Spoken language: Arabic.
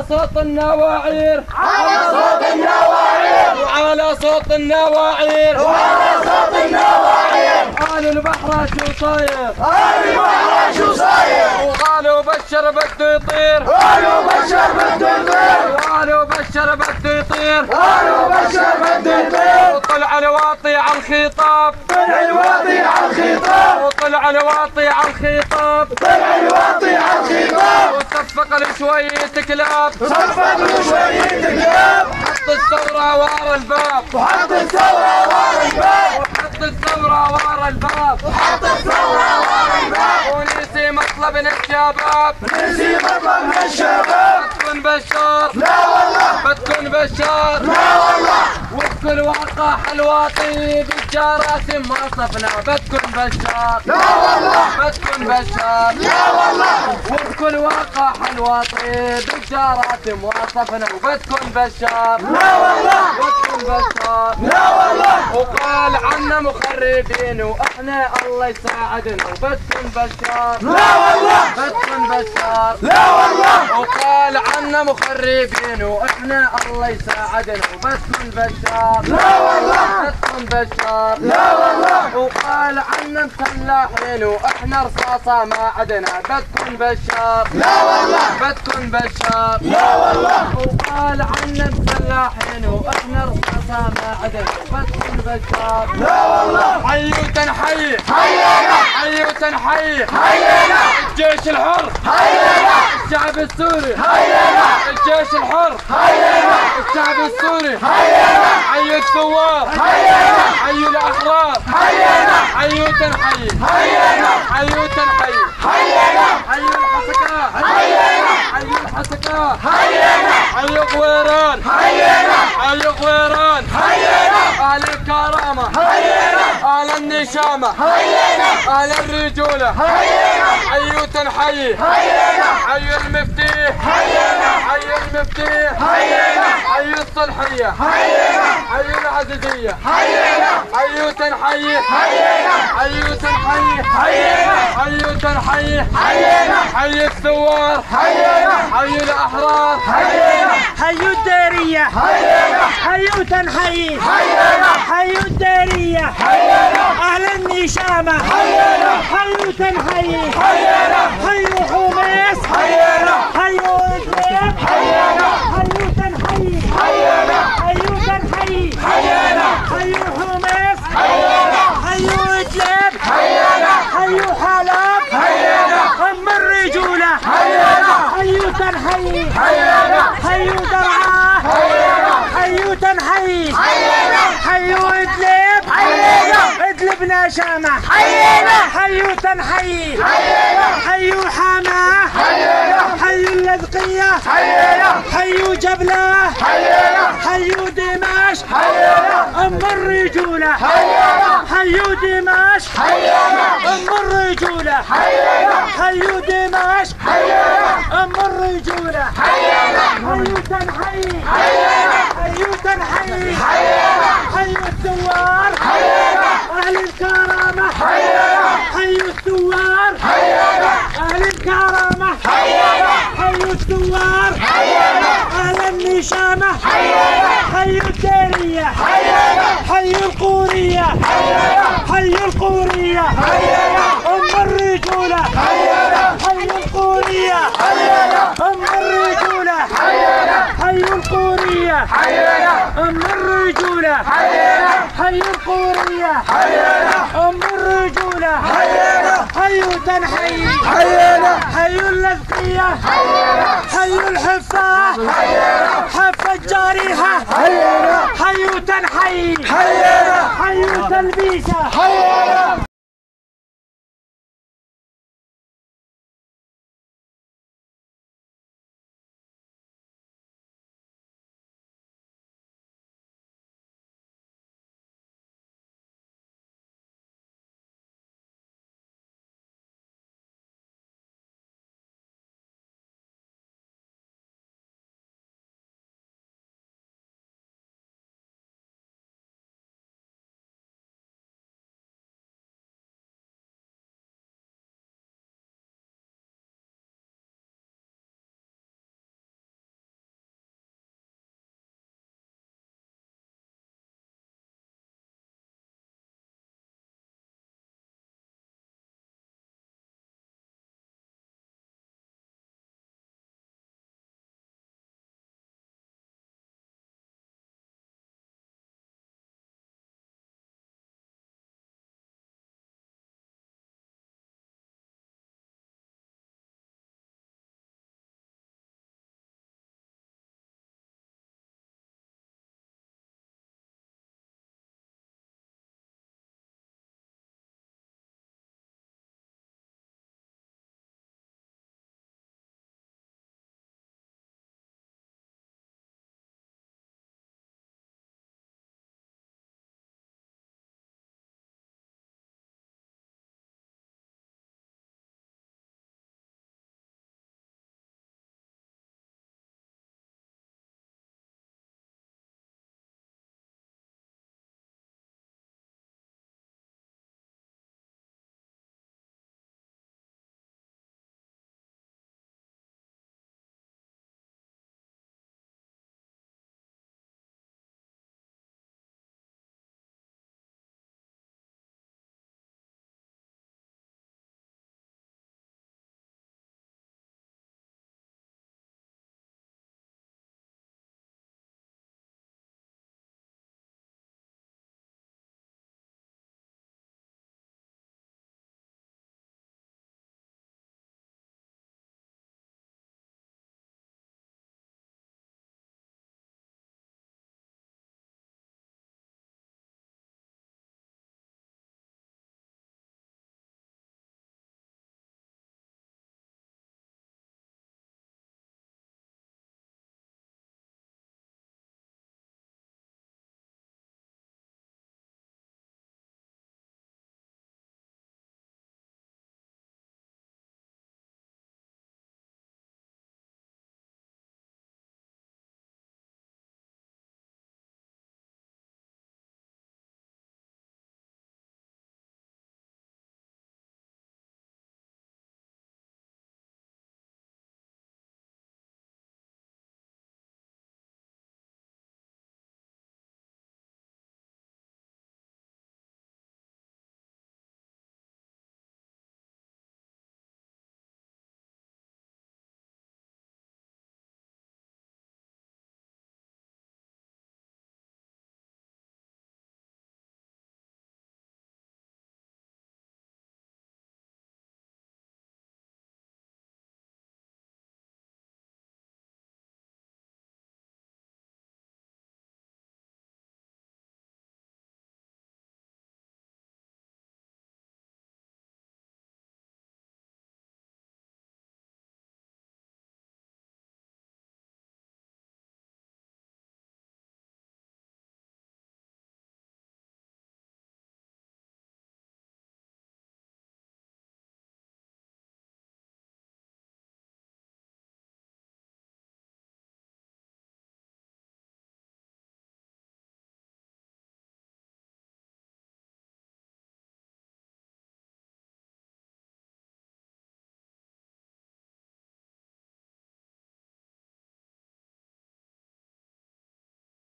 صوت النواعير، على صوت النواعير، وعلى صوت النواعير، وعلى صوت النواعير. قالوا البحر شو صاير، قالوا البحر شو صاير، وقالوا بشر بده يطير، قالوا بشر بده يطير، وقالوا بشر بده يطير، قالوا بشر بده يطير. وطلع الواطي على الخطاب، طلع الواطي على الخطاب، وطلع الواطي على الخطاب، طلع الواطي على الخطاب. وصفق له شوية كلاب، صفق له شوية كلاب، حط الثورة ورا الباب، وحط الثورة ورا الباب، وحط الثورة ورا الباب، وحط الثورة ورا الباب. ونسي مطلبنا الشباب، نسي مطلبنا الشباب. بدكن بشار، لا والله، بدكن بشار، لا والله. وبكل واقع حلواطي بالجراسم وصفنا، بدكن بشار، لا والله، بدكن بشار، لا والله. وبكل واقع حلواطي بالجراسم وصفنا، وبدكن بشار، لا والله، بدكن بشار، لا والله. وقال عنا مخربين واحنا الله يساعدنا، وبدكن بشار، لا والله، بدكن بشار، لا والله. وقال عنا مخربين واحنا الله يساعدنا، وبدكن بشار، لا والله، بدكن بشار، لا والله. وقال عنا مسلحين واحنا رصاصة ما عدنا، بدكن بشار، لا والله، بدكن بشار، لا والله. وقال عنا مسلحين واحنا رصاصة ما عدنا، بدكن بشار، لا والله. حيوتا حي، حيينا، حيوتا حي، حيينا، الجيش الحر، حيينا، الشعب السوري، حيينا، الجيش الحر، حيينا، الشعب السوري، حيينا، حي الثوار، حيينا، حي الاحرار، حيينا، حيوتا حي، حيينا، حيوتا حي، حيينا، حي الحسكات، حيينا، حي الحسكات، حيينا، حي غويران، حيينا، حي غويران، حيينا، اهل الكرامة، حيينا، اهل النشامة، حيينا، اهل الرجولة، حيينا، حيوتا حي، حيينا، حي المفتيح، حيينا، حي المفتيح، حيينا، حي الصلحية، حيينا، حي العزيزية، حيينا، حيوتا حي، حيينا، حيوتا حي، حيينا، حيوتا حي، حيينا، حي الثوار، حيينا، حي الاحرار، حيينا، حيو الديرية، حيينا، حيو تنحيي، حيينا، حيو الديرية، حيينا، أهل النشامة، حيينا، حيو تنحيي، حيينا، حيو حميس، حيينا، حيو إدلب، حيينا، حيو تنحيي، حيينا، حيو تنحيي، حيينا، حيو حميس، حيينا، حيو إدلب، حيينا، حيو حلب، حيينا، أم الرجولة، حيينا، حيو تنحيي، حيينا، حيو درعاه، حيينا، حيو تنحيي، حيينا، حيو إدلب، حيينا، إدلب نشامة، حيينا، حيو تنحيي، حيينا، حيو حماه، حيينا، حيو اللذقية، حيينا، حيو جبلة، حيينا، حيو دمشق، حيينا، أم الرجولة، حيينا، حيو دمشق، حيينا، أم الرجولة، حيينا، حيو دمشق، حيينا، أم الرجولة، حيينا، حيو تنحيي، حيينا، حيو تنحيي، حيينا، حيو الثوار، حيينا، أهل الكرامة، حيينا، حيو الثوار، حيينا، أهل الكرامة، حيينا، حيو الثوار، حيينا، أهل النشامة، حيينا، حيو الديرية، حيينا، حيو القورية، حيينا، حيو القورية، حيينا، أم الرجولة، حيينا، حيو القورية، حيينا، أم الرجولة، حيينا، حيو القورية، حيينا، أم الرجولة، حيينا، حيو القورية، حيينا، أم الرجولة، حيينا، حيو تنحيي، حيينا، حيو اللذقية، حيينا، حيو الحفاة، حيينا، حفة الجارحة، حيينا، حيو تنحيي، حيينا، حيو تلبيسة، حيينا.